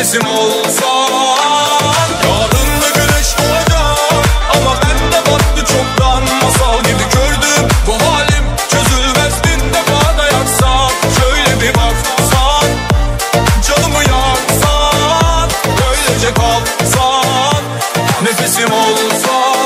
nefesim olsan. Yarın da güneş doğacak ama ben de battı çoktan. Masal gibi gördüm bu halim çözülmez, bin defa da yaksam. Şöyle bir baksan, canımı yaksan, böylece kalsan, nefesim olsan.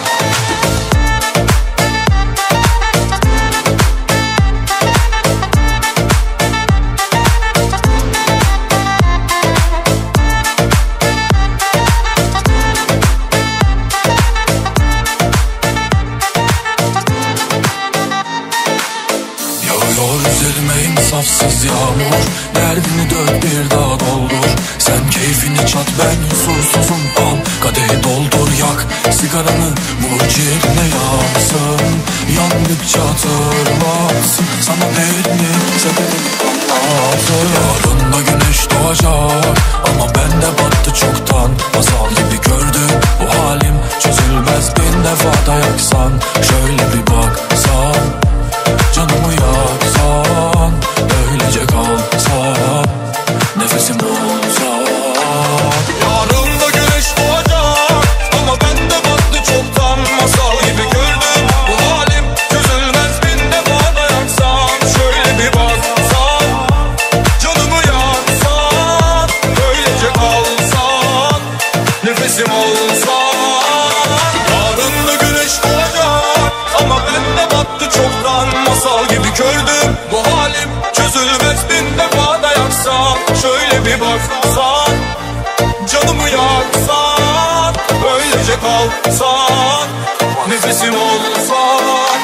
İnsafsız yağmur, derdini dök bir daha doldur. Sen keyfini çat, ben huzursuzum, al kadehi doldur. Yak sigaranı, vur ciğerine yansın. Yandıkça hatırlarsın, sana değerini severim anlarsın. Yarın da güneş doğacak ama ben de battı çoktan. Masal gibi gördüm bu halim çözülmez, bin defa da yaksan. Şöyle bir baksan, canımı yaksan, öylece kalsan, nefesim olsan. Yarın da güneş doğacak ama ben de battı çoktan. Masal gibi gördüm bu halim çözülmez, bin defa da yaksam. Şöyle bir baksan, canımı yaksan, öylece kalsan, nefesim olsan. Yarın da güneş doğacak ama ben de battı çoktan. Masal gibi gördüm bu halim çözülmez, bin defa da yaksam. Şöyle bir baksan, canımı yaksan, öylece kalsan, nefesim olsan.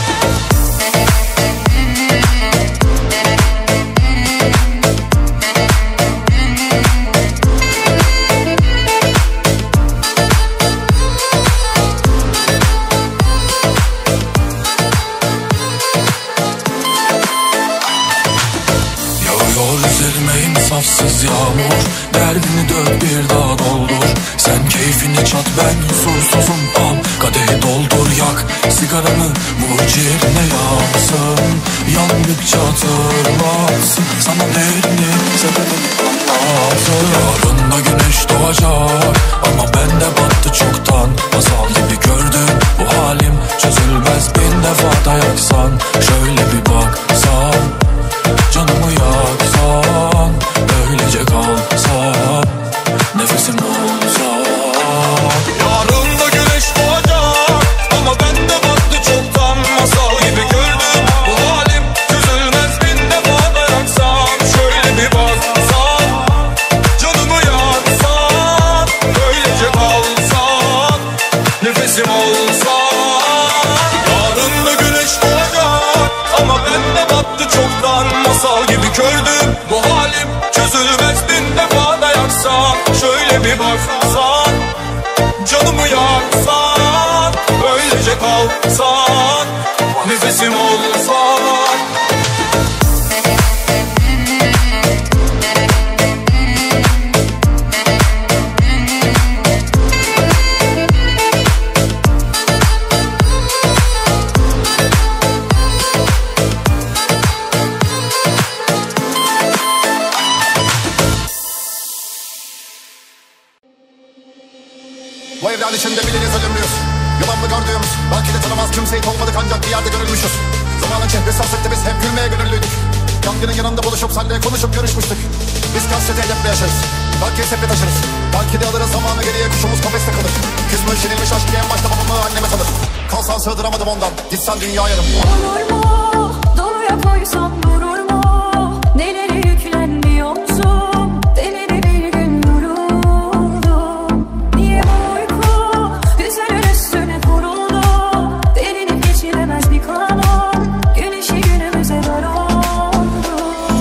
İnsafsız yağmur, derdini dök bir daha doldur. Sen keyfini çat, ben huzursuzum, al kadehi doldur. Yak sigaranı, vur ciğerine yansın. Yandıkça hatırlarsın, sana değerini severim anlarsın. Yarın da güneş doğacak ama ben de battı çoktan. Masal gibi gördüm bu halim çözülmez, bin defa da yaksan. Şöyle bir baksan, canımı yaksan, öylece kalsan, nefesim olsan. Yarın da güneş doğacak ama ben de battı çoktan. Masal gibi gördüm bu halim çözülmez, bin defa da yaksam. Şöyle bir baksan, canımı yaksan, öylece kalsan, nefesim olsan. Yarın da güneş doğacak ama ben de battı çoktan. Masal gibi gördüm bu halim çözülmez, bin defa da yaksam. Şöyle bir baksan, canımı yaksan, öylece kalsan, nefesim olsan. Bu evren içinde biliriz ölümlüyüz. Yalan mı gördüğümüz, belki de tanımaz kimseyi olmadık ancak bir yerde görülmüşüz. Zamanın çehresi hasretti, biz hep gülmeye gönüllüydük. Yangının yanında buluşup senle konuşup görüşmüştük. Biz kasreti hedefle yaşarız, belki sepet taşırız. Belki de alırız zamanı geriye, kuşumuz kafeste kalır. Küsmüş yenilmiş aşk diye en başta babamı anneme sanır. Kalsan sığdıramadım ondan, gitsen dünya yarım. Olur mu, doluya koysam durur mu? Nelere yüklendi omzum, denene bir gün yoruldum. Niye uyku güzelin üstüne kuruldu? Derinip geçilemez bir kanun, güneşi günümüze dar oldu.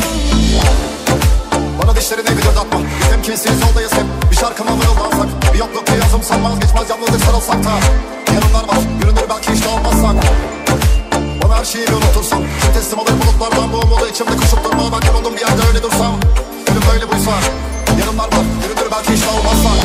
Bana dişlerini gıcırdatma, biz temkinsiz yoldayız hep. Bir şarkıma mırıldansak, bir yokluk bir yazım sanmaz, geçmez yalnızlık sarılsak da. Yarınlar var, görünür belki işte olmazsak. Bana her şeyi bir unutursan, kim teslim alır bulutlardan bu umudu içimde koşup durma. Belki buldum bir yerde öyle dursam, ölüm böyle buysa. Yarınlar var, görünür belki işte olmazsak.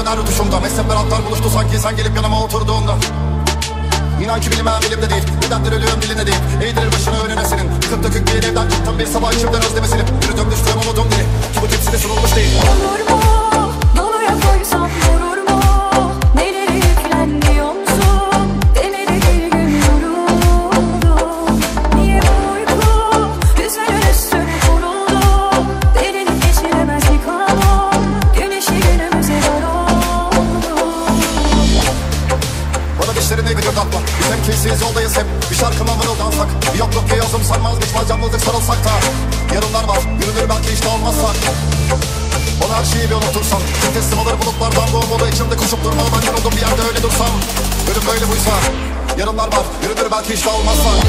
her rütuşumda. Mezhepler altlar buluştu sanki sen gelip yanıma oturduğunda. İnan ki bilmem elimde değil, nedendir ölüyorum dilinde değil. Eğdirir başını önüne senin, yıkıp dökük bir evden çıktım bir sabah içimden özlemesini. Yürüdüm düştüm umudum dili, ki bu tepside sunulmuş değil. Olur mu? Doluya koysam vurur mu? Neleri yüklenmiyor musun? Demedi bir gün yoruldum. Niye bu uyku rüzgarın üstüne kuruldu? Derin geçiremez yıkamam. Güneşi günümüze dar oldu. Bana dişlerini gıcırdatma, biz temkinsiz yoldayız hep. Bir şarkıma mırıldansak, bir yokluk ki yazım sanmaz geçmez yalnızlık sarılsak da. Yarınlar var, yürünür belki işte olmazsak. Bana her şeyi bir unutursan, kim teslim alır bulutlardan bu umuda içimde koşup durma. Ben yoruldum bir yerde öyle dursam, ölüm böyle buysa. Yarınlar var, yürünür belki işte olmazsak.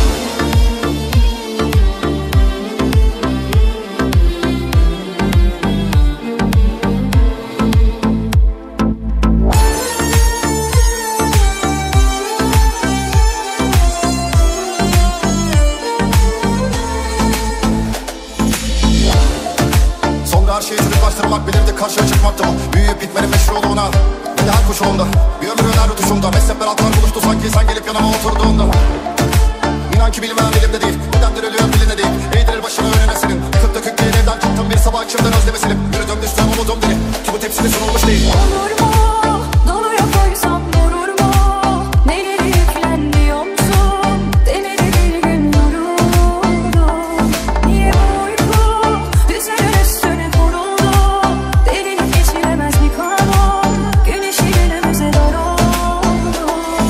Her şeyi çocuklaştırmak bilirdik karşıya çıkmakta mı? Büyüyüp bitmenin meşruluğuna bir her kuşağımda, bir ömrün her rütuşumda. Mezhepler altlar buluştu sanki sen gelip yanıma oturduğunda. İnan ki bilmem elimde değil, nedendir ölüyorum dilinde değil. Eğdirir başını önüne senin, yıkıp dökük bir evden çıktım bir sabah içimden özlemesini. Yürüdüm düştüm umudum dili, ki bu tepside sunulmuş değil. Olur mu? Doluya koysam vurur mu? Neleri yüklenmiyor musun? Demedi bir gün yoruldum. Niye bu uyku rüzgarın üstüne kuruldu? Derin geçiremez yıkamam. Güneşi günümüze dar oldu.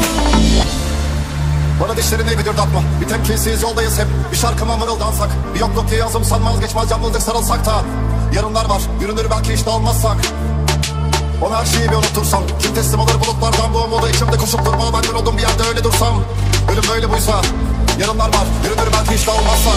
Bana dişlerini gıcırdatma, bir temkinsiz yoldayız hep. Bir şarkıma mırıldansak, bir yokluk ki yazım sanmaz geçmez yalnızlık sarılsak da. Yarınlar var, yürünür belki işte olmazsak. Bana her şeyi bir unutursan, kim teslim alır bulutlardan bu umuda içimde koşup durma. Ben yoruldum bir yerde öyle dursam, ölüm böyle buysa. Yarınlar var, yürünür belki işte olmazsak.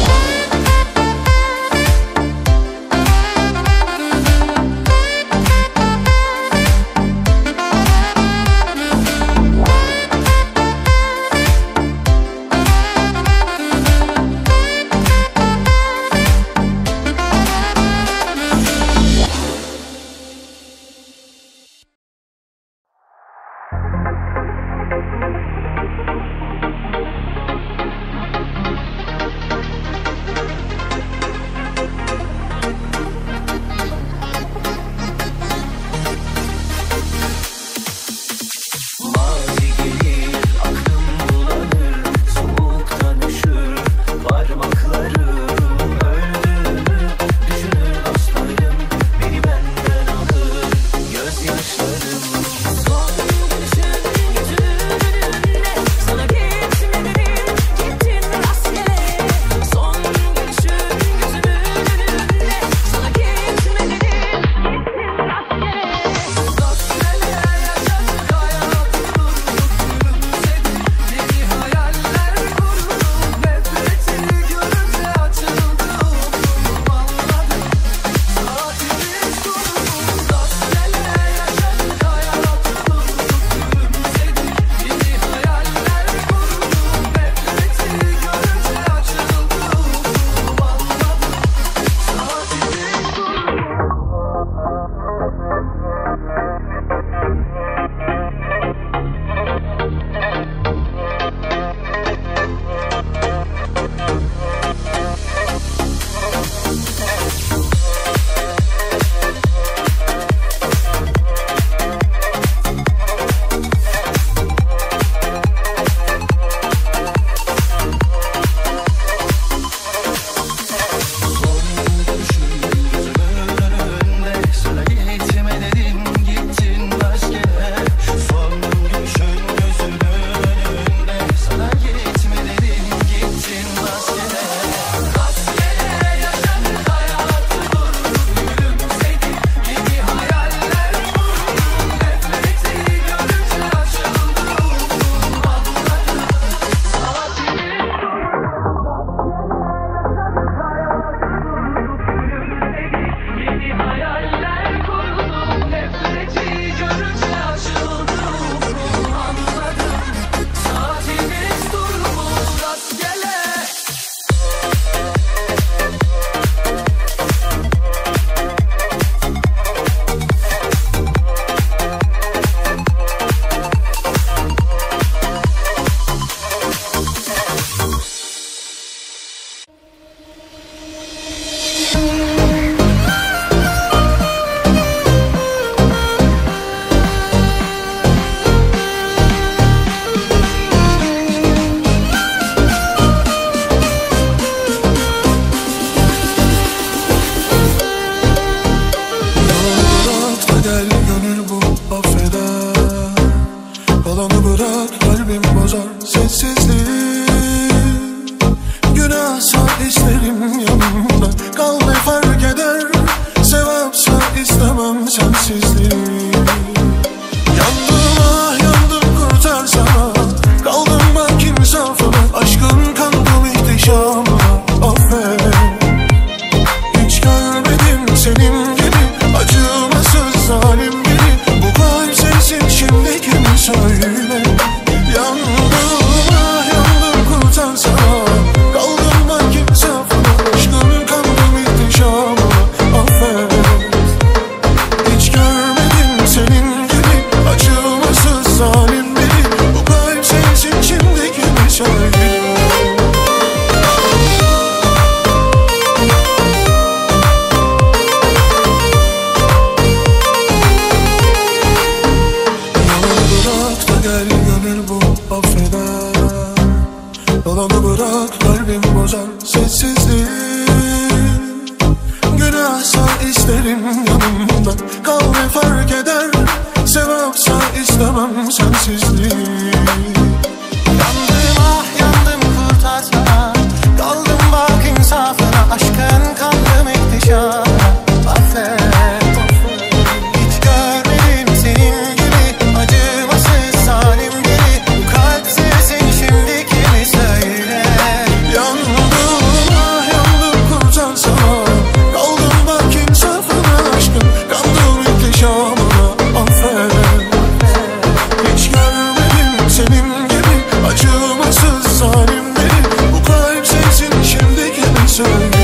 istemem sensizliği. Yandım ah yandım kurtarsana, kaldım bak insafına, aşkın kandım ihtişana. Affet, hiç görmedim senin gibi acımasız zalim biri. Bu kalp sevsin şimdi kimi söyle. Yandım ah yandım kurtarsana, kaldım bak insafına, aşkın kandım ihtişamına. Affet, hiç görmedim senin gibi acımasız zalim biri. Bu kalp sevsin şimdi kimi söyle.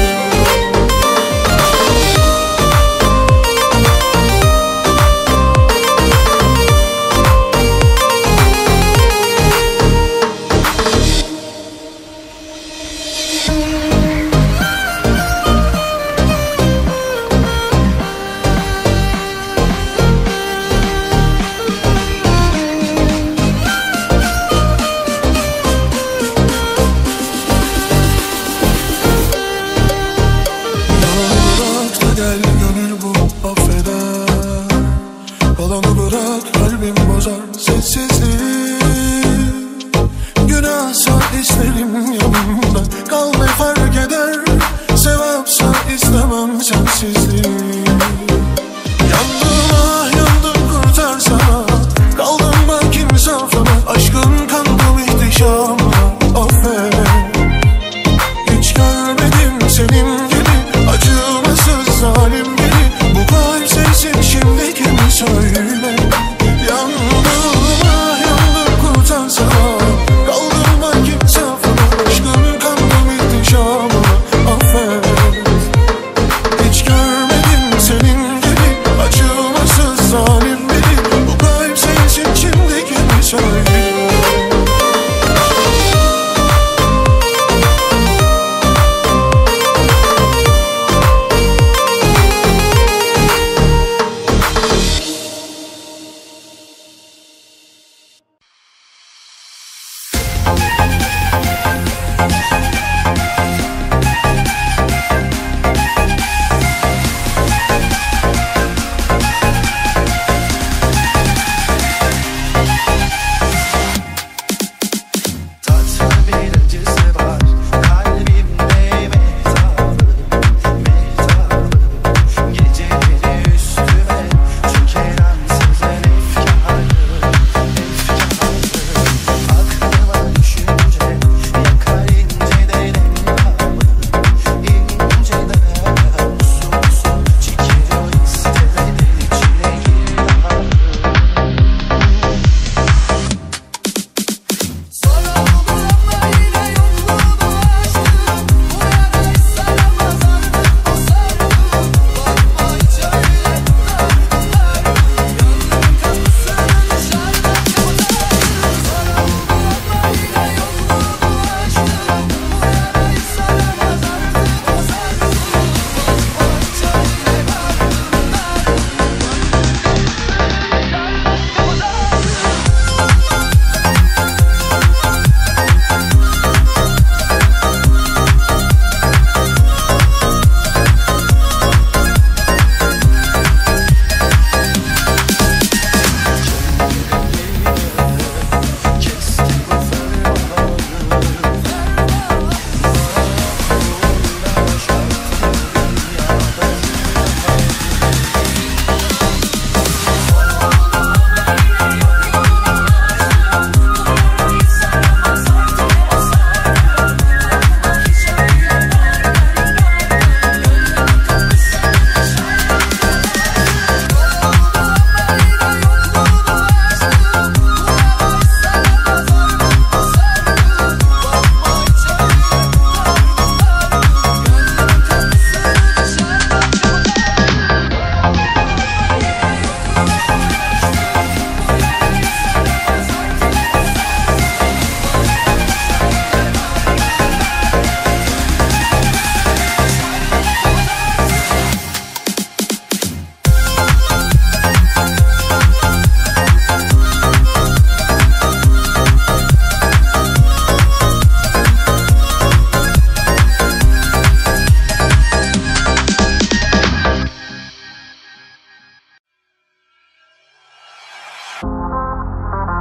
Bırak da gel gönül bu affeder, kalanı bırak kalbim bozar sessizliği. Günahsa isterim yanımda kal ne fark eder, sevapsa istemem sensizliği. Yandım ah yandım kurtarsana, kaldım bak insafına, aşkın kandım ihtişamına. Affet, hiç görmedim senin gibi acımasız zalim biri. Bu kalp sevsin şimdi kimi söyle. Yandım ah yandım kurtarsana, kaldım bak insafına, aşkın kandım ihtişamına. Affet, hiç görmedim senin gibi acımasız zalim biri. Bu kalp sevsin şimdi kimi söyle. Tatlı bir acısı var kalbimde, mehtabı, mehtabı. Geceleri üstüme çöker ansızın efkarı, efkarı. Aklıma düşünce yakar inceden endamı, inceden usulsuz çekiyor istemenin içine girdabı.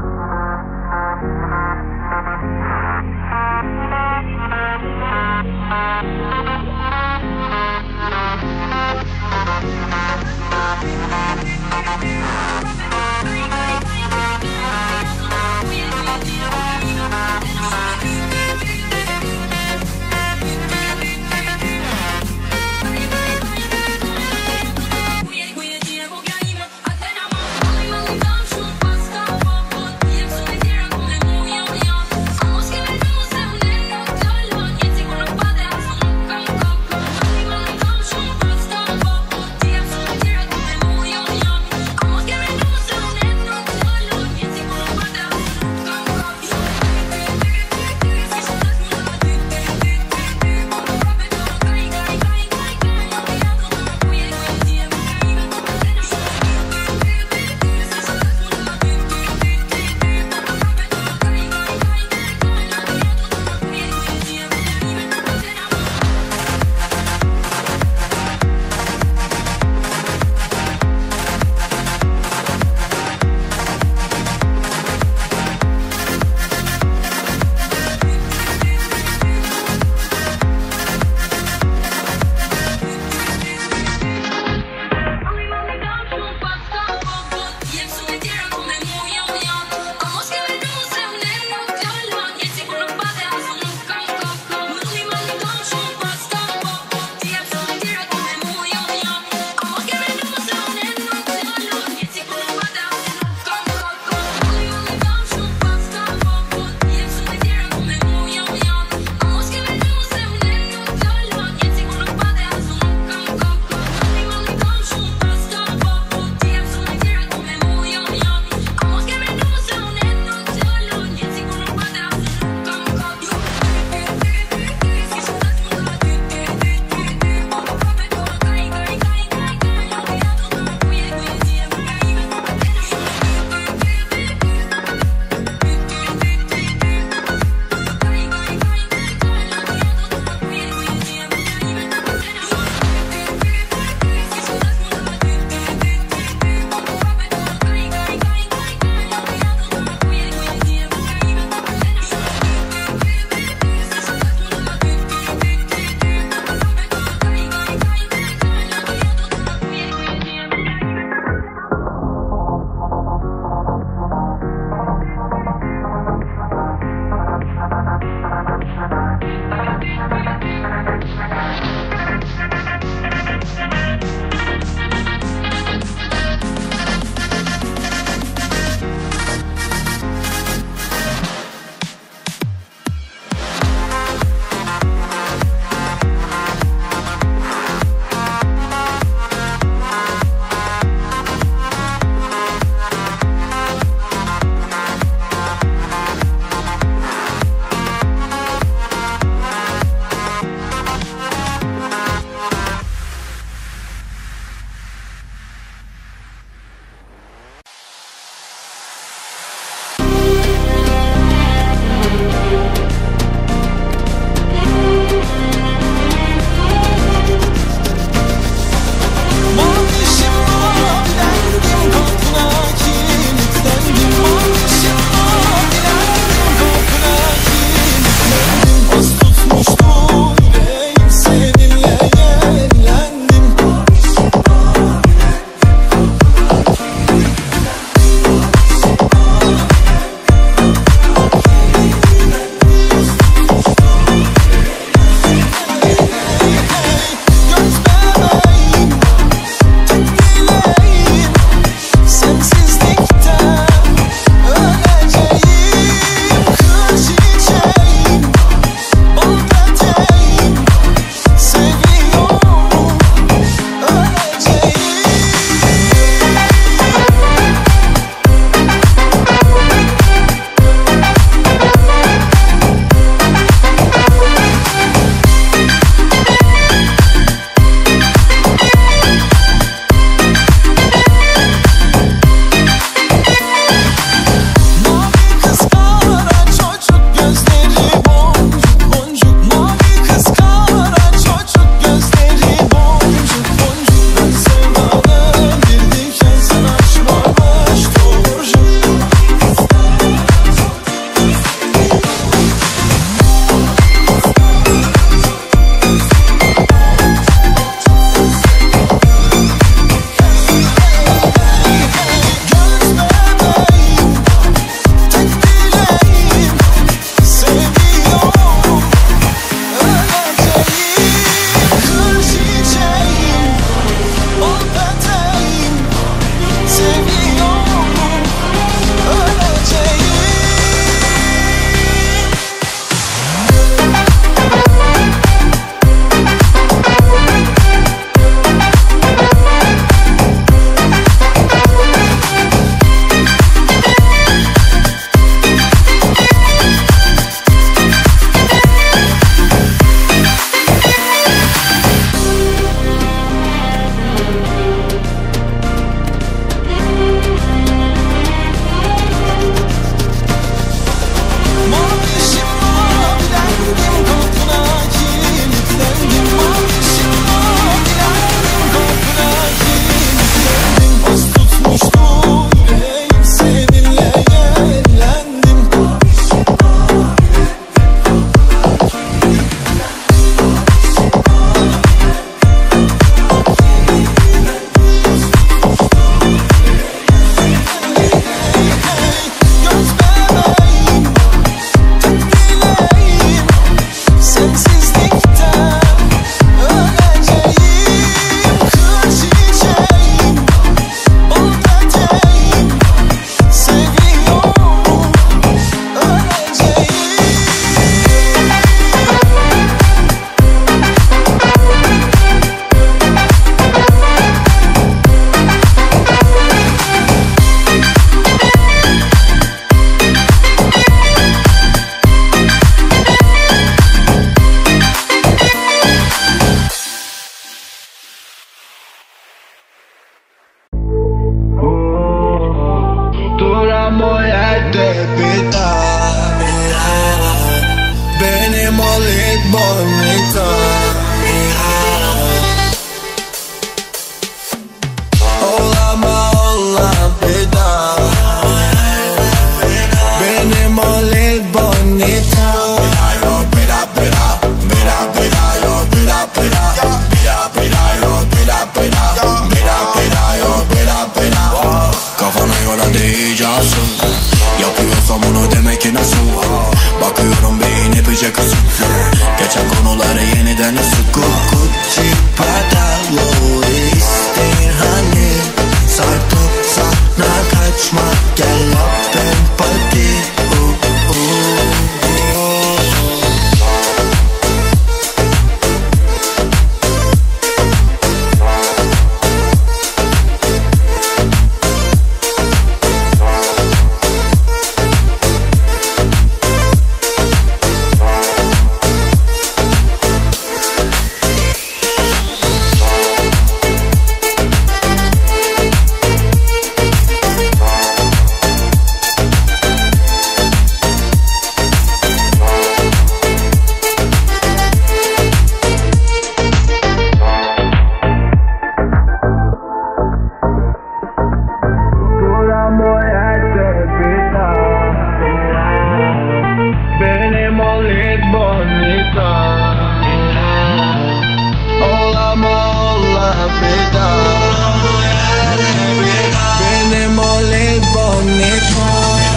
Vamos de bir daha. Benim o lit bonita. Olama ola bir daha. Benim o lit bonita. Kafana göre diyeceksin. Yapıyorsam onu demek ki nasıl. Bakıyorum beyin epeyce kısık. Geçen konuları yeniden ısık. Gucci Prada ister hani. Sarkıp sana kaçma. Gel up and party. Benim o lit bonita. Olama ola bir daha. Benim o lit bonita.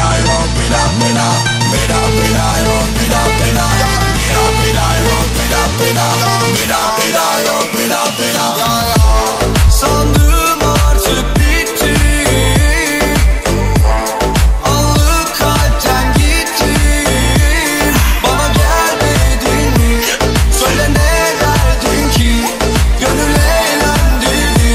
Sandım artık bitti. Anlık kalpten gittin. Bana gel dedin mi? Söyle ne derdin ki? Gönül eğlendirdin.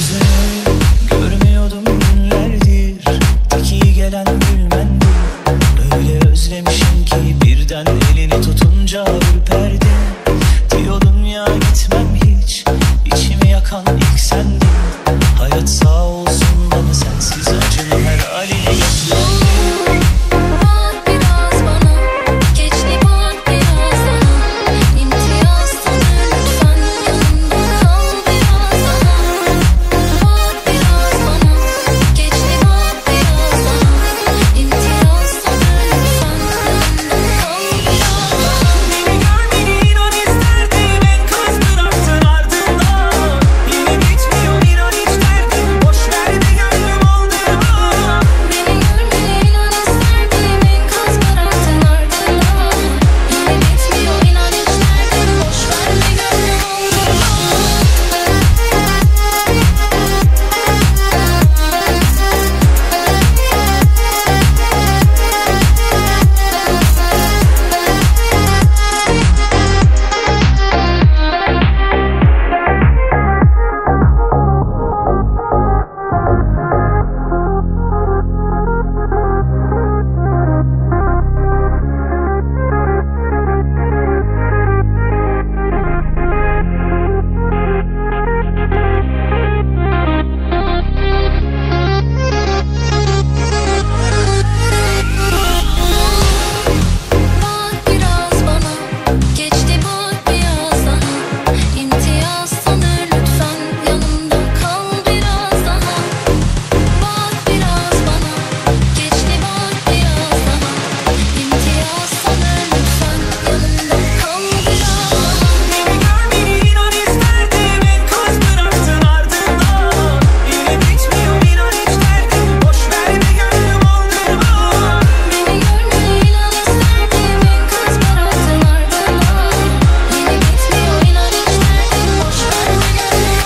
yüzünü görmüyordum günlerdir. Tek iyi gelen gülmendi. Öyle özlemişim ki birden elini tutunca ürperdim. Diyordum ya gitmem hiç, içimi yakan ilk sendin. Hayat sağ olsun bana sensiz acının her haline gösterdi. Bak biraz bana, geçti bak biraz daha. İmtiyaz sana lütfen, yanımda kal biraz daha. Bak biraz bana, geçti bak biraz daha. İmtiyaz sana lütfen, yanımda kal biraz daha. Beni görmeni inan isterdim, enkaz bıraktın ardından. Yine bitmiyor inan hiç derdim, boş ver de gönlüm aldırma. Beni görmeni inan isterdim, enkaz bıraktın ardından. Yine bitmiyor inan hiç derdim, boş ver de gönlüm Bak biraz bana, geçti bak biraz daha. İmtiyaz sana lütfen, yanımda kal biraz daha. Bak biraz bana, geçti bak biraz daha. İmtiyaz sana lütfen, yanımda kal biraz daha. Beni görmeni inan isterdim, enkaz bıraktın ardından. Yine bitmiyor inan hiç derdim, boş ver de gönlüm aldırma. Beni görmeni inan isterdim, enkaz bıraktın ardından. Yine bitmiyor inan hiç derdim, boş ver de gönlüm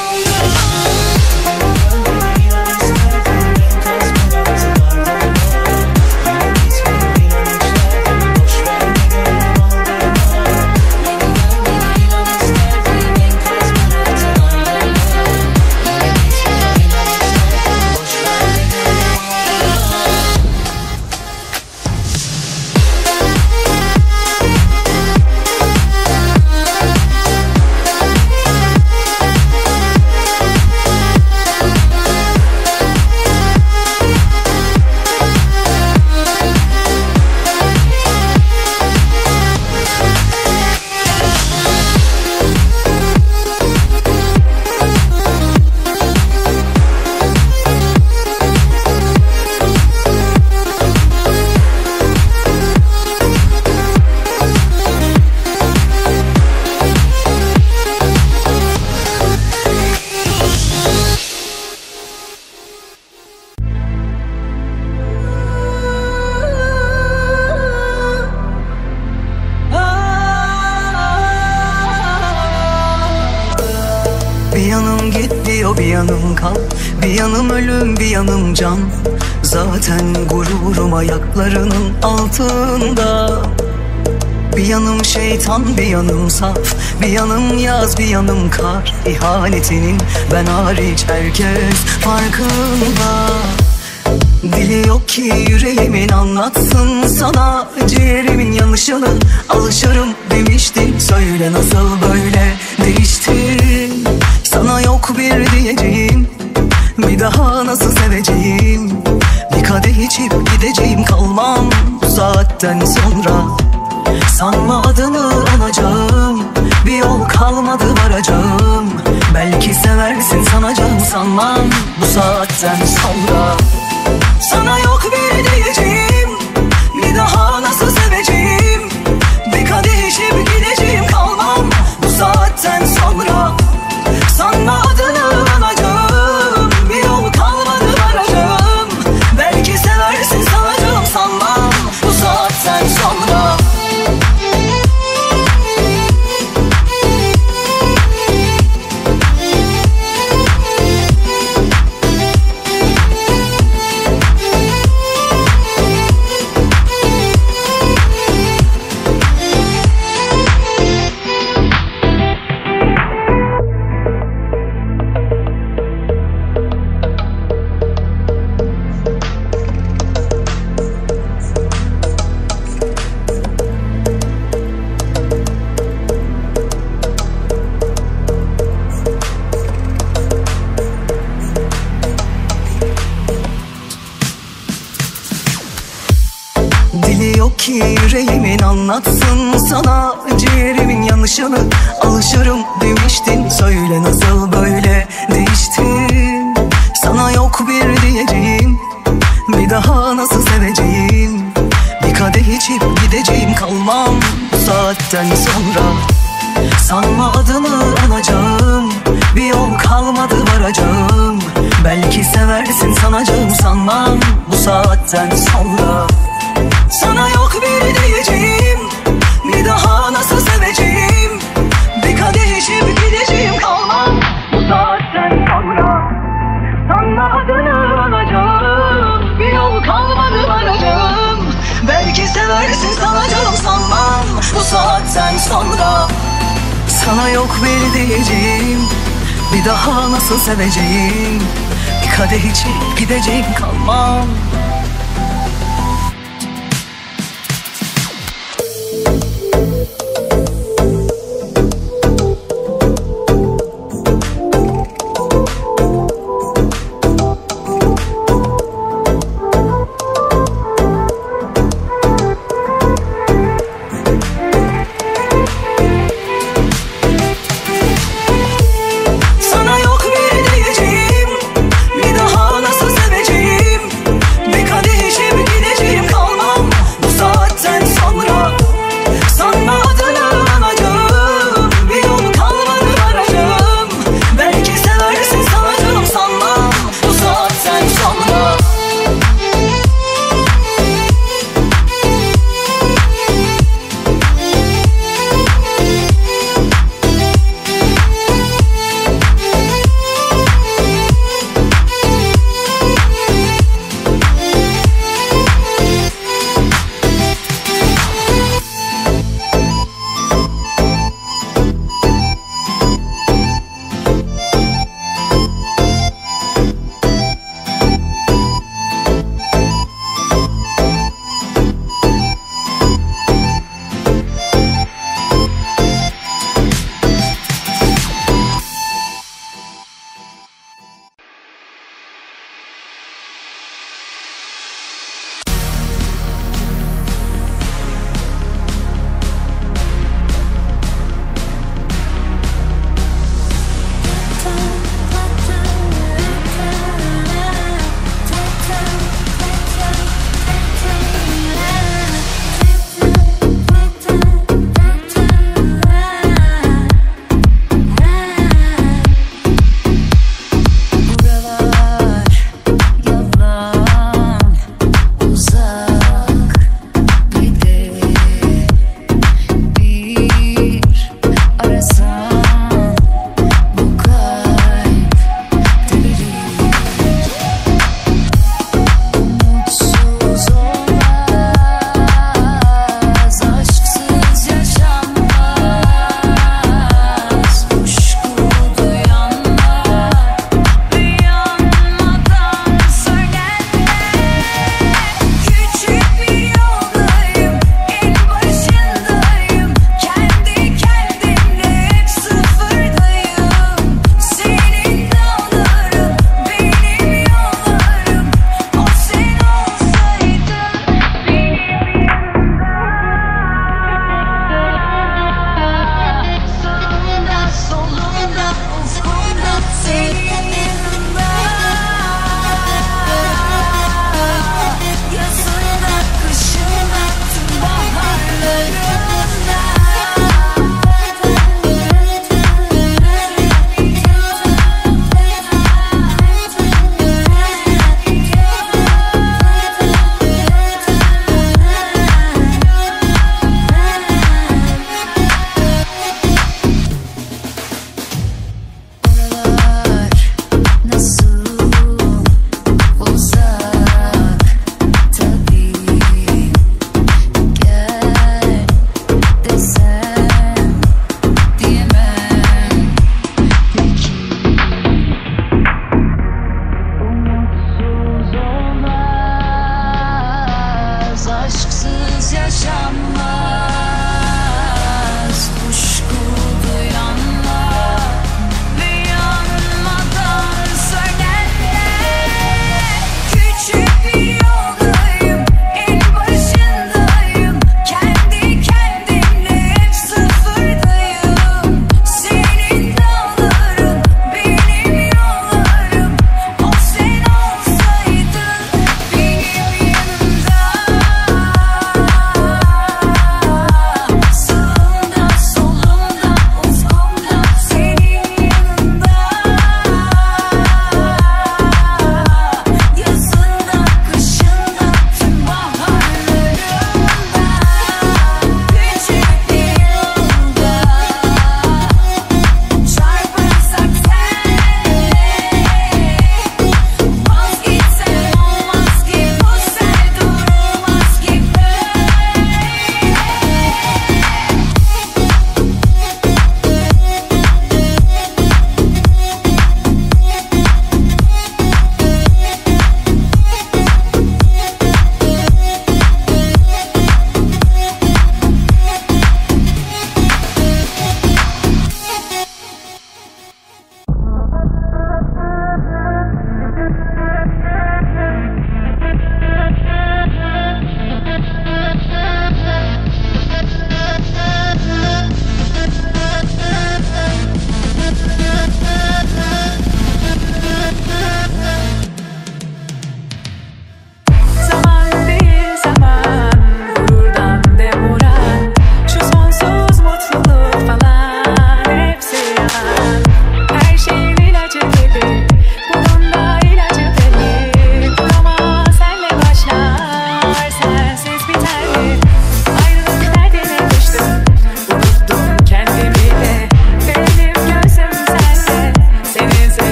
Bir yanım git diyor, bir yanım kal. Bir yanım ölüm, bir yanım can. Zaten gururum ayaklarının altında. Bir yanım şeytan, bir yanım saf. Bir yanım yaz, bir yanım kar. İhanetinin ben hariç herkes farkında. Dili yok ki yüreğimin anlatsın sana. Ciğerimin yanışını alışırım demiştin. Söyle nasıl böyle değiştin? Sana yok bir diyeceğim, bir daha nasıl seveceğim? Bir kadeh içip gideceğim, kalmam bu saatten sonra. Sanma adını anacağım, bir yol kalmadı varacağım. Belki seversin sanacağım, sanmam bu saatten sonra. Sana yok bir diyeceğim, bir daha nasıl seveceğim? Bir kadeh içip gideceğim, kalmam bu saatten sonra. Sanma adını anacağım, bir yol kalmadı varacağım. Belki seversin sanacağım, sanmam bu saatten sonra. ki yüreğimin anlatsın sana ciğerimin yanışını. Alışırım demiştin, söyle nasıl böyle değiştin. Sana yok bir diyeceğim, bir daha nasıl seveceğim. Bir kadeh içip gideceğim, kalmam bu saatten sonra. Sanma adını anacağım, bir yol kalmadı varacağım. Belki seversin sanacağım, sanmam bu saatten sonra. Sana yok bir diyeceğim, bir daha nasıl seveceğim. Bir kadeh içip gideceğim, kalmam bu saatten sonra. Sanma adını anacağım, bir yol kalmadı varacağım. Belki seversin sanacağım, sanmam bu saatten sonra. Sana yok bir diyeceğim, bir daha nasıl seveceğim. Bir kadeh içip gideceğim, kalmam. Sana yok bir diyeceğim, bir daha nasıl seveceğim. Bir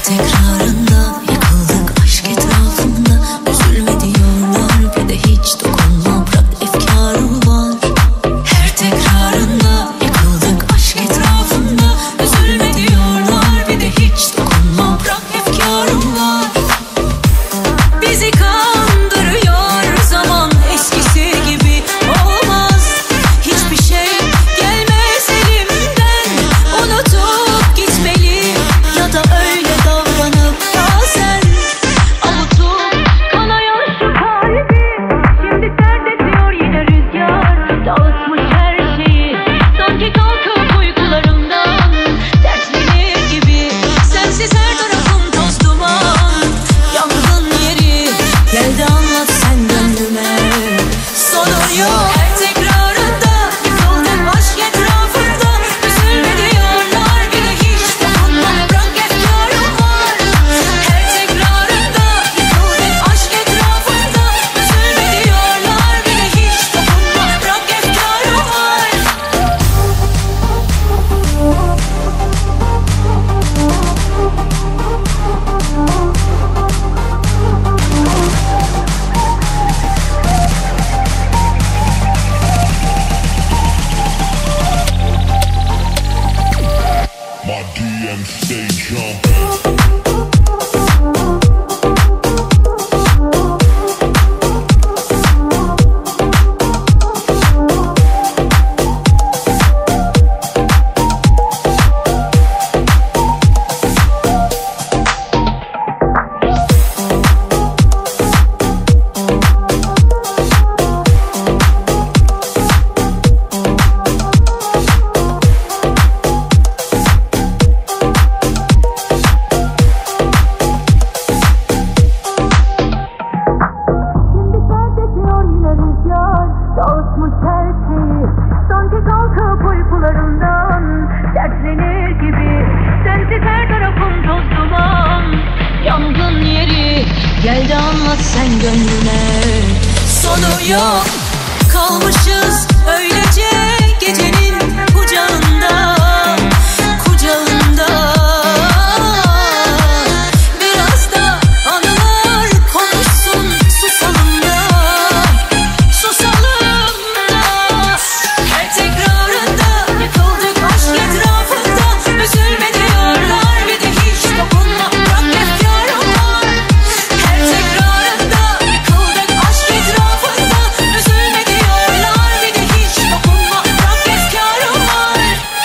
tekrarında yıkıldık aşk etrafında. Üzülme diyorlar bir de hiç dokunma, bırak efkarım var. Her tekrarında yıkıldık aşk etrafında. Üzülme diyorlar bir de hiç dokunma, bırak efkarım var. Bizi kandırıyor zaman, eskisi gibi olmaz. Hiçbir şey gelmez elimden, unutup gitmeli ya da öyle davranıp bazen avutup kanayan şu kalbi. Şimdi dert ediyor yine rüzgar, dağıtmış her şeyi. Sanki kalkıp uykularımdan dertlenir gibi. Sensiz her tarafım toz duman, yangın yeri. Gel de anlat sen gönlüme, sonu yok. Her tekrarında yıkıldık aşk etrafında. Üzülme diyorlar bir de hiç dokunma, bırak efkarım var. Her tekrarında yıkıldık aşk etrafında. Üzülme diyorlar bir de hiç dokunma, bırak efkarım var. My DMs stay jumping. Dağıtmış her şeyi, sanki kalkıp uykularımdan dertlenir gibi. Sensiz her tarafım toz duman, yangın yeri. Gel de anlat sen gönlüme, sonu yok. Kalmışız öylece gecenin kucağında, kucağında. Biraz da anılar konuşsun, susalım da. Her tekrarında yıkıldık aşk etrafında. Üzülme diyorlar bir de hiç dokunma, bırak efkarım var. Her tekrarında yıkıldık aşk etrafında. Üzülme diyorlar bir de hiç dokunma, bırak efkarım var.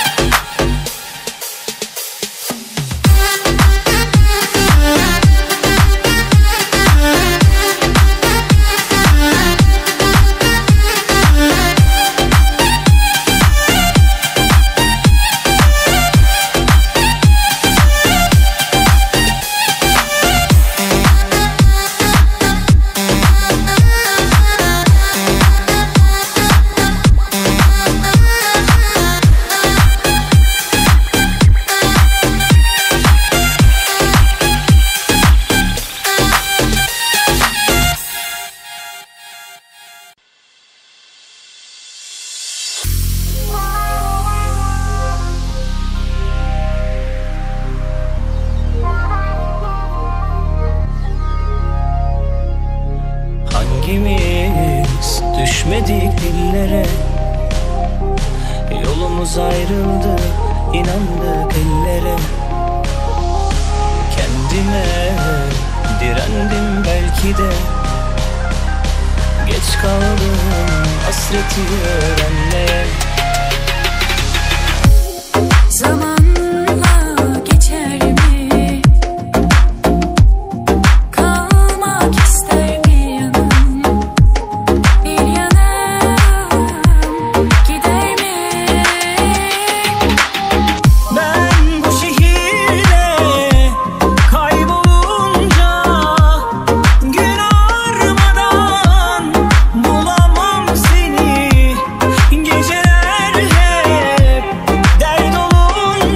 Hangimiz düşmedik dillere, yolumuz ayrıldı, inandık ellere. Kendime direndim belki de, geç kaldım hasreti öğrenmeye. Zamanla geçer mi? Kalmak ister bir yanım, bir yanım gider mi? Ben bu şehirde kaybolunca gün armadan bulamam seni. Geceler hep dert olunca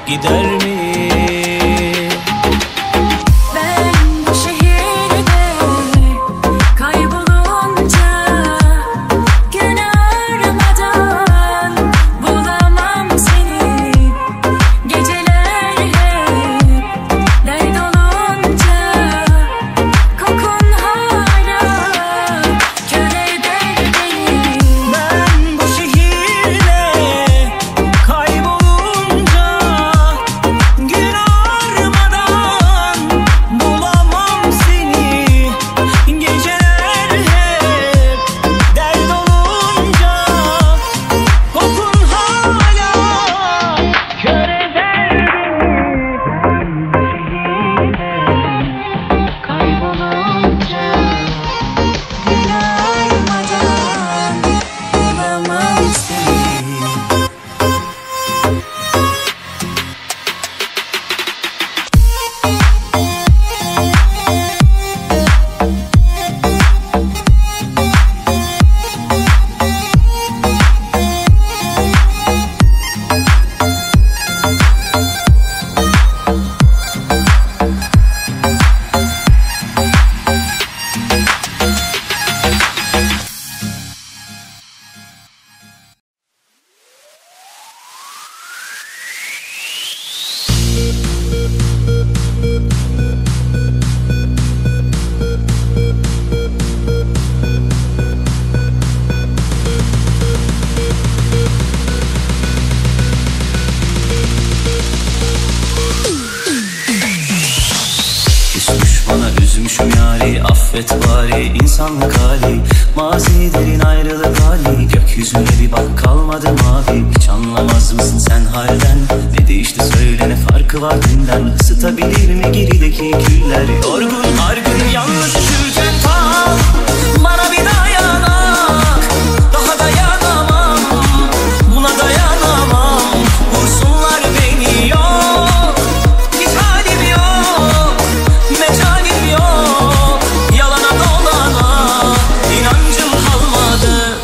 gider mi? Ben bu şehirde kaybolunca gün aramadan bulamam seni. Geceler hep dert olunca kokun hala kör eder beni. Ben bu şehirde kaybolunca gün armadan bulamam seni. Geceler hep dert olunca kokun hala kör eder beni. Kaybolunca gün armadan bulamam seni. Küsmüş bana üzmüşüm yari, affet bari insanlık hali. Mazilerin ayrılık hali, gökyüzüne bir bak kalmadı mavi. Hiç anlamaz mısın sen halden, ne değişti söyle, ne farkı var dünden. Isıtabilir mi gerideki küller, yorgun argın yalnız üşürken kal. Bana bir dayanak, daha dayanamam, buna dayanamam. Vursunlar beni, yok hiç halim yok, mecalim yok. Yalana dolana inancım kalmadı.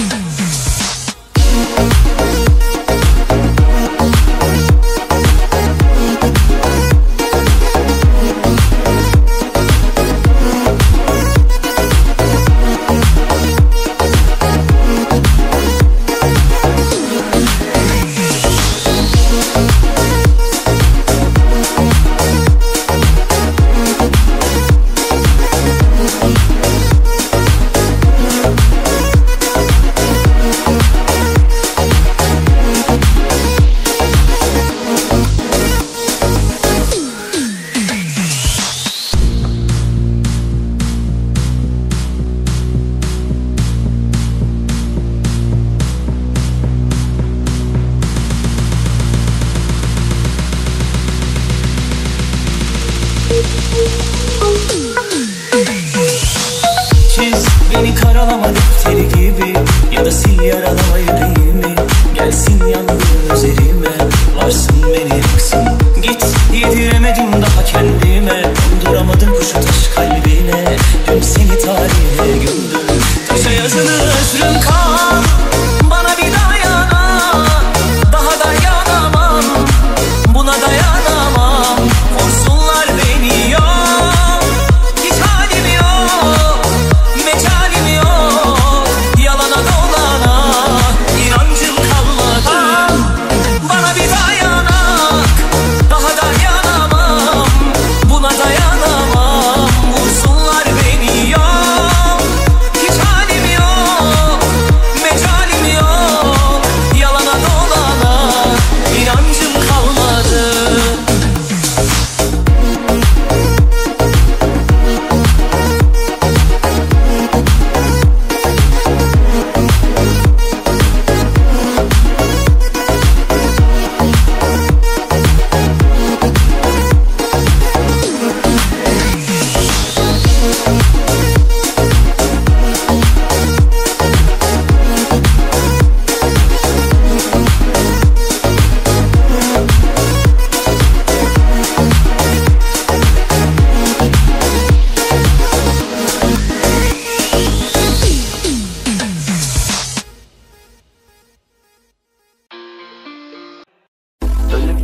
Çiz beni karalama defteri gibi, ya da sil yaralama yüreğimi. Gelsin yangın üzerime, varsın beni yaksın. Git yediremedim daha kendime, donduramadım kuşu taş kalbine. Dün seni tarihe gömdüm, taşa yazılı özrüm kan. Bana bir dayanak, daha dayanamam, buna dayanamam. Vursunlar beni, yok hiç halim yok, mecalim yok. Yalana dolana inancım kalmadı. Bana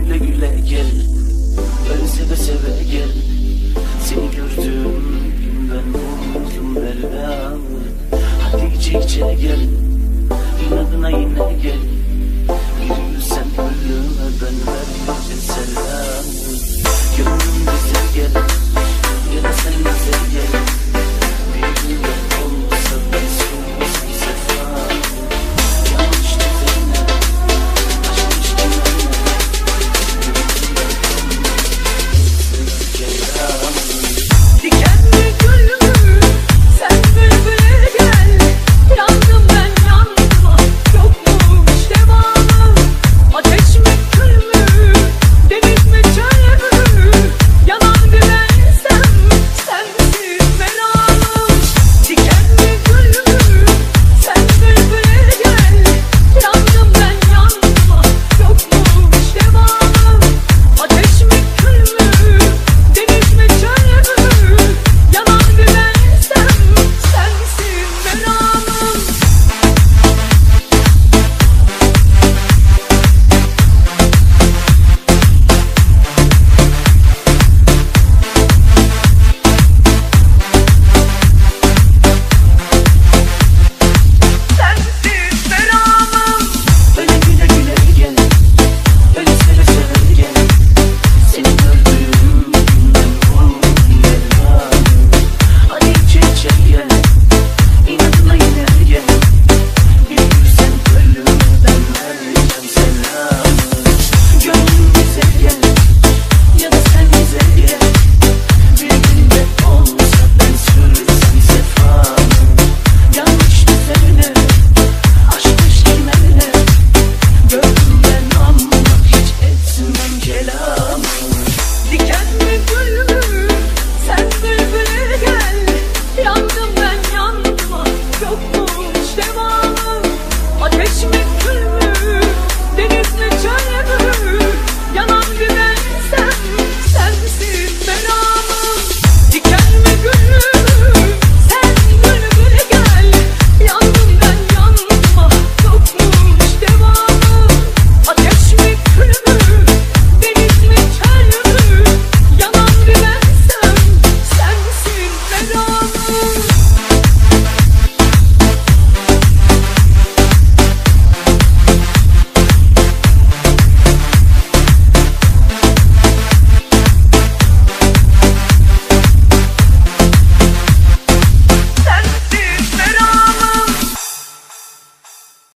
güle güle gel. Öyle seve seve gel. Seni gördüğüm günden vuruldum Derya. Hadi içe içe gel. İnadına yine gel.